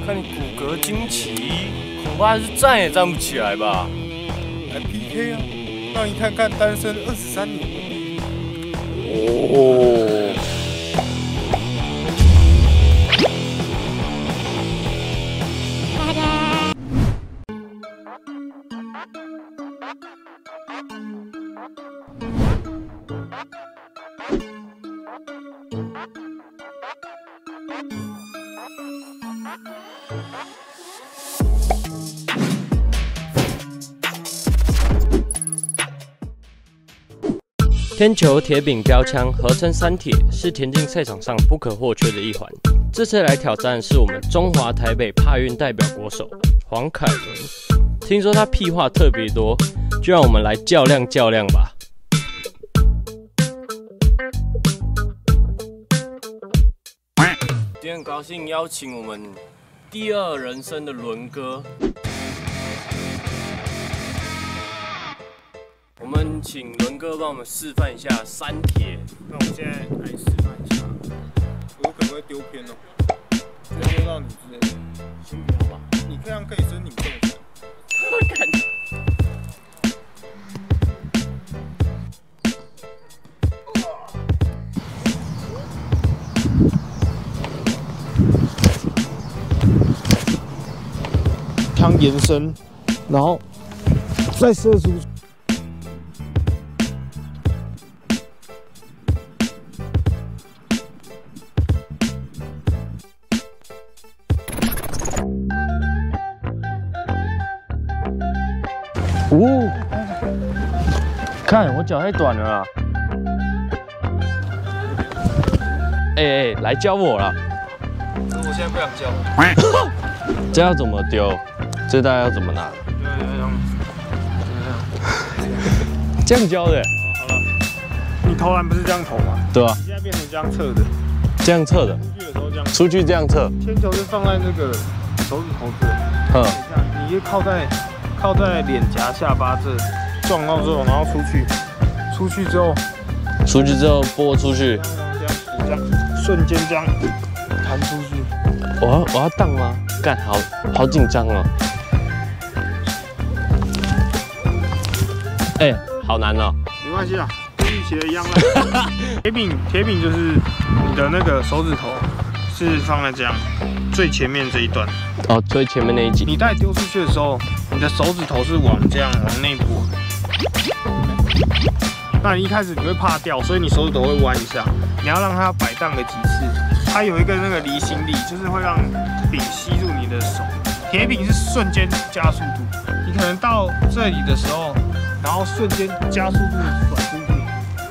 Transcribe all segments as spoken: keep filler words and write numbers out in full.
看你骨骼惊奇，恐怕是站也站不起来吧？ 来 P K 啊，让你看看单身二十三年。 哦。 天球铁饼标枪合称三铁，是田径赛场上不可或缺的一环。这次来挑战是我们中华台北帕运代表国手黄凯伦。听说他屁话特别多，就让我们来较量较量吧。 今天很高兴邀请我们第二人生的伦哥。 我们请伦哥帮我们示范一下三铁。 那我现在来示范一下，我可能会丢偏哦，丢到你之类的。先不要吧，你这样可以申请仲裁。枪延伸，然后再射出。 哦，看我脚太短了啦！哎、欸、哎、欸，来教我啦！ 我现在不想教。 这要怎么丢？这大家要怎么拿？这样教的、欸。 好了，你投篮不是这样投吗？ 对啊。 现在变成这样侧的。 这样侧的。 出去的时候这样。 出去这样侧。 铅球是放在那个手指头这。 嗯。 你就靠在。 靠在脸颊下巴这撞到之后，然后出去，出去之后， 出去之后拨出去， 这样这样瞬间这样弹出去。 我要我要荡吗？干好好紧张哦！哎、欸，好难哦。 没关系啊，跟预期的一样啦。铁饼铁饼就是你的那个手指头是放在这样最前面这一段。 哦，最前面那一集。你带丢出去的时候。 你的手指头是往这样往内拨，那你一开始你会怕掉，所以你手指头会弯一下。你要让它摆荡个几次，它有一个那个离心力，就是会让饼吸入你的手。铁饼是瞬间加速度，你可能到这里的时候，然后瞬间加速度甩出去。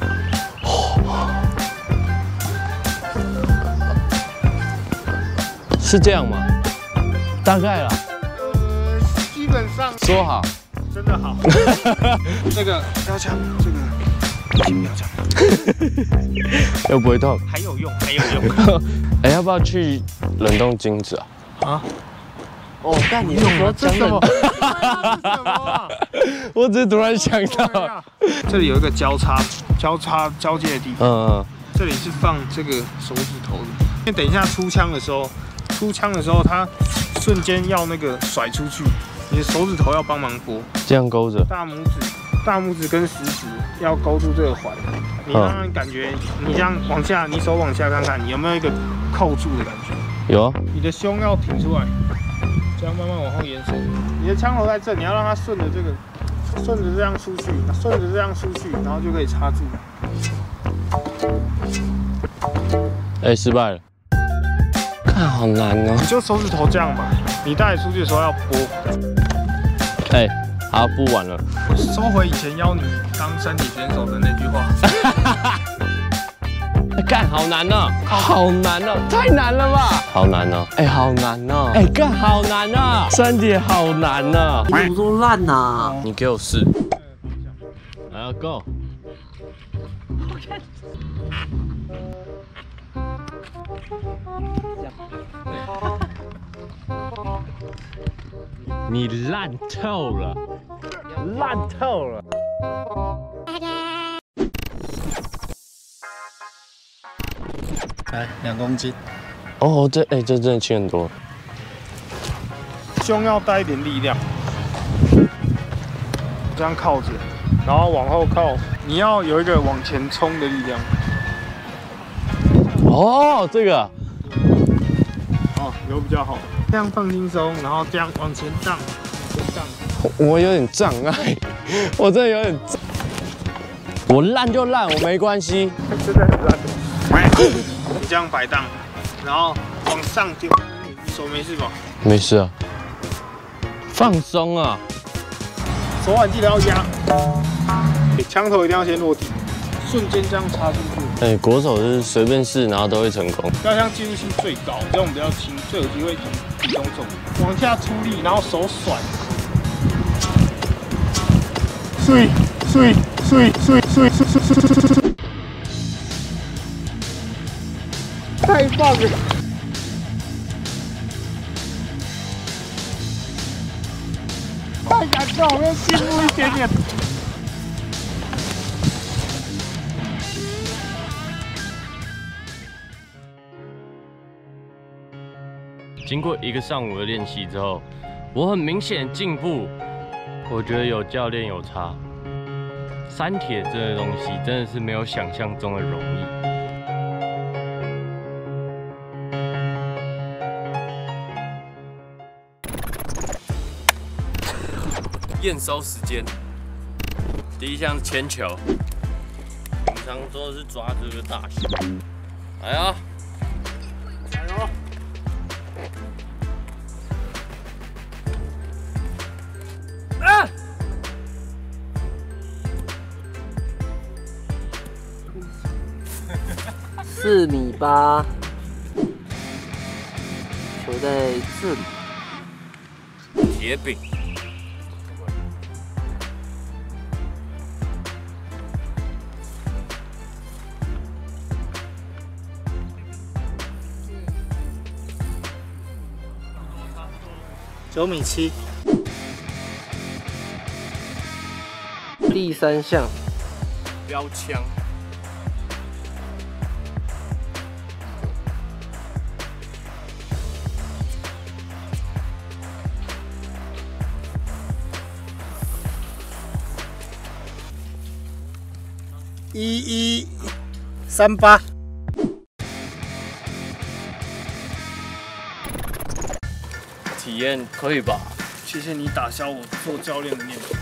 是这样吗？大概啦。 基本上说好， 真的好。这个标枪，这个金标枪， 又不会痛， 还有用，还有用。 哎，要不要去冷冻金子啊？ 啊？ 哦，干你说这什么？我只是突然想到， 这里有一个交叉、交叉、交界的地方。 嗯嗯。 这里是放这个手指头的，因为等一下出枪的时候，出枪的时候它瞬间要那个甩出去。 你的手指头要帮忙拨， 这样勾着。 大拇指、大拇指跟食指要勾住这个环，你让人感觉，你这样往下，你手往下看看，你有没有一个扣住的感觉？ 有啊。 你的胸要挺出来，这样慢慢往后延伸。你的枪头在这，你要让它顺着这个，顺着这样出去，顺着这样出去，然后就可以插住。 哎、欸，失败了。看，好难哦。 你就手指头这样吧，你带出去的时候要拨。 哎、欸，好，不玩了。 收回以前邀你当山体选手的那句话。 干，好难哦，好难哦，太难了吧？好难哦，哎、欸，好难哦，哎、欸，干，好难哦，山体好难哦。 你怎么这么烂呐？ 你给我试。来啊 ，Go。你烂透了，烂透了。 来，两公斤。 哦，这哎、欸，这真的轻很多。 胸要带一点力量，这样靠着，然后往后靠，你要有一个往前冲的力量。 哦，这个， 哦，有比较好，这样放轻松，然后这样往前荡，前荡。 我有点障碍，我真的有点障。我烂就烂，我没关系。 真的很烂。你这样摆荡，然后往上丢，手没事吧？ 没事啊。放松啊！ 手腕记得要压，枪头一定要先落地，瞬间这样插进去。 哎、欸，国手是随便试，然后都会成功。 要像技术性最高，这种比较轻，最有机会从体重重。往下出力，然后手甩。碎碎碎碎碎碎碎碎碎碎！太棒了！太感动了，要进步一点点。 经过一个上午的练习之后，我很明显进步。我觉得有教练有差。三铁这个东西真的是没有想象中的容易。 验收时间，第一项是铅球，平常都是抓这个大小。来啊！ 加油！ 啊！ 四米八，球在这里。 铁饼。 九米七。 第三项， 标枪。 一一三八。 体验可以吧？ 谢谢你打消我做教练的念头。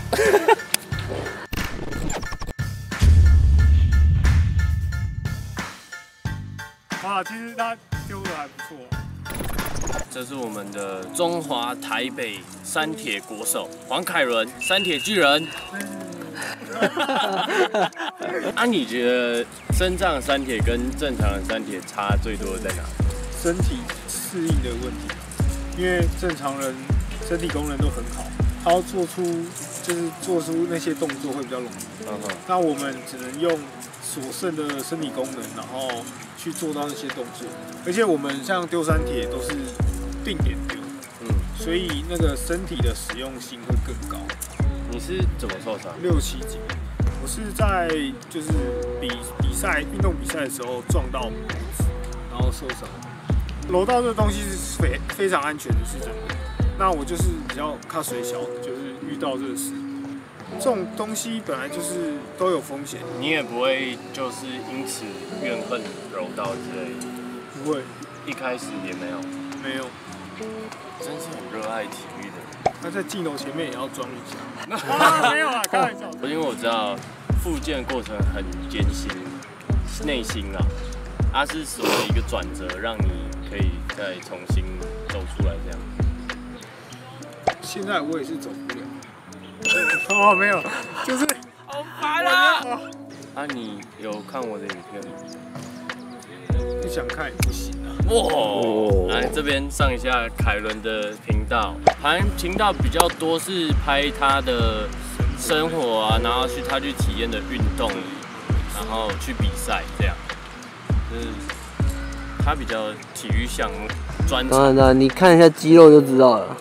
啊，其实他丢的还不错。 这是我们的中华台北三铁国手黄凯伦，三铁巨人。啊，你觉得身障三铁跟正常的三铁差最多的在哪？ 身体适应的问题，因为正常人身体功能都很好，他要做出就是做出那些动作会比较容易。嗯哼。那我们只能用所剩的身体功能，然后去做到那些动作。而且我们像丢三铁都是定点丢，嗯，所以那个身体的使用性会更高。 你是怎么受伤？ 六七级。我是在就是比比赛运动比赛的时候撞到脖子，然后受伤。柔道这个东西是非非常安全的，是真的。那我就是比较怕水小，就是遇到这个事，这种东西本来就是都有风险。 你也不会就是因此怨恨柔道之类的？ 不会， 一开始也没有。 没有， 真是很热爱体育的。 那在镜头前面也要装一下。啊，没有啦，开玩笑。 因为我知道复健过程很艰辛，内心啊，它是什么一个转折，让你可以再重新走出来这样？ 现在我也是走不了。哦，没有，就是好烦啊！啊，你有看我的影片吗？ 不想看也不行啊。 哇！来这边上一下凯伦的频道，好像频道比较多是拍他的生活啊，然后去他去体验的运动，然后去比赛这样，就是他比较体育项目专长。 当然啦，你看一下肌肉就知道了。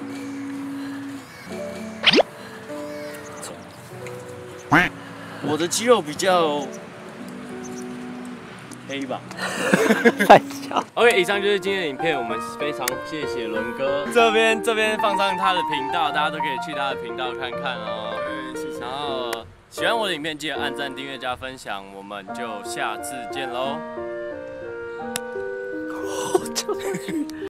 我的肌肉比较黑吧。 太小。 OK， 以上就是今天的影片，我们非常谢谢伦哥。这边这边放上他的频道，大家都可以去他的频道看看哦。对，谢谢。然后喜欢我的影片，记得按赞、订阅、加分享，我们就下次见喽。 我就